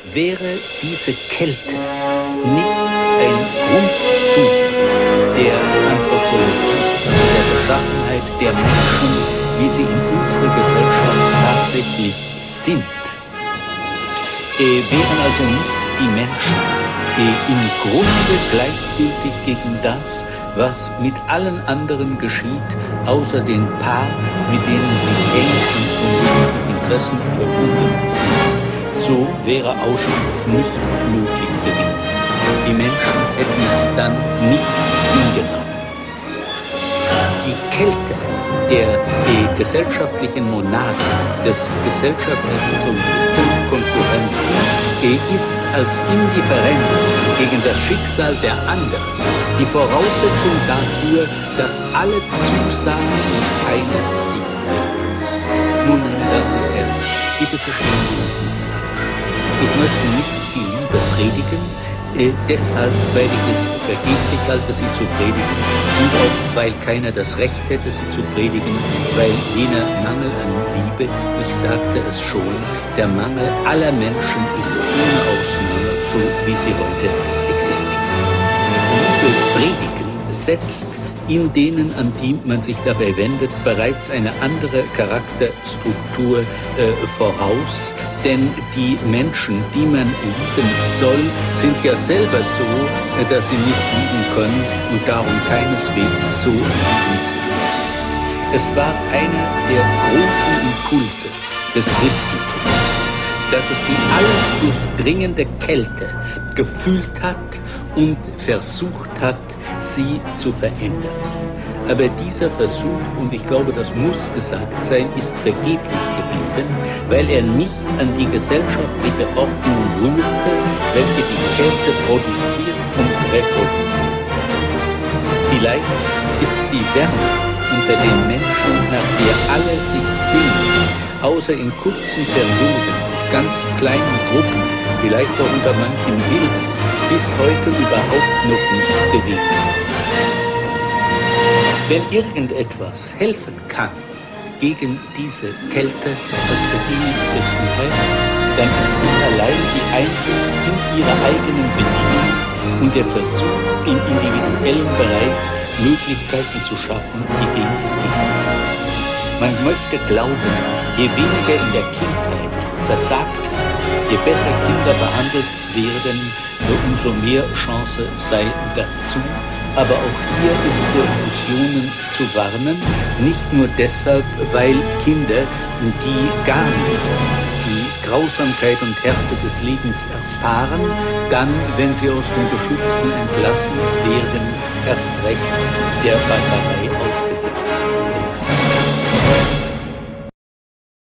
wäre diese Kälte nicht ein Grundzug der Anthropologie, der Beschaffenheit der Menschen, wie sie in unserer Gesellschaft tatsächlich sind, wären also nicht die Menschen im Grunde gleichgültig gegen das, was mit allen anderen geschieht, außer den Paar, mit denen sie eng und Interessen verbunden sind. So wäre Auschwitz nicht möglich gewesen. Die Menschen hätten es dann nicht hingenommen. Die Kälte der gesellschaftlichen Monade, des gesellschaftlichen Konkurrenten, ist als Indifferenz gegen das Schicksal der anderen die Voraussetzung dafür, dass alle zusagen und keiner siegt. Nun, meine Damen und Herren, bitte verstehen Sie. Ich möchte nicht die Liebe predigen, deshalb, weil ich es vergeblich halte, sie zu predigen, und auch weil keiner das Recht hätte, sie zu predigen, weil jener Mangel an Liebe, ich sagte es schon, der Mangel aller Menschen ist ohne Ausnahme so, wie sie heute existieren. Liebe predigen setzt in denen, an die man sich dabei wendet, bereits eine andere Charakterstruktur voraus. Denn die Menschen, die man lieben soll, sind ja selber so, dass sie nicht lieben können und darum keineswegs so liebenswert. Es war einer der großen Impulse des Christentums, dass es die alles durchdringende Kälte gefühlt hat und versucht hat, sie zu verändern. Aber dieser Versuch, und ich glaube, das muss gesagt sein, ist vergeblich geblieben, weil er nicht an die gesellschaftliche Ordnung rührte, welche die Kälte produziert und reproduziert. Vielleicht ist die Wärme unter den Menschen, nach der alle sich sehen, außer in kurzen Perioden, ganz kleinen Gruppen, vielleicht auch unter manchen Wilden, bis heute überhaupt noch nicht bewegt. Wenn irgendetwas helfen kann gegen diese Kälte als Bedingung des Unheils, dann ist es allein die Einsicht in ihre eigenen Bedingungen und der Versuch, im individuellen Bereich Möglichkeiten zu schaffen, die dem entgegenstehen. Man möchte glauben, je weniger in der Kindheit versagt, je besser Kinder behandelt werden, umso mehr Chance sei dazu. Aber auch hier ist vor Illusionen zu warnen, nicht nur deshalb, weil Kinder, die gar nicht die Grausamkeit und Härte des Lebens erfahren, dann, wenn sie aus den Geschützen entlassen werden, erst recht der Barbarei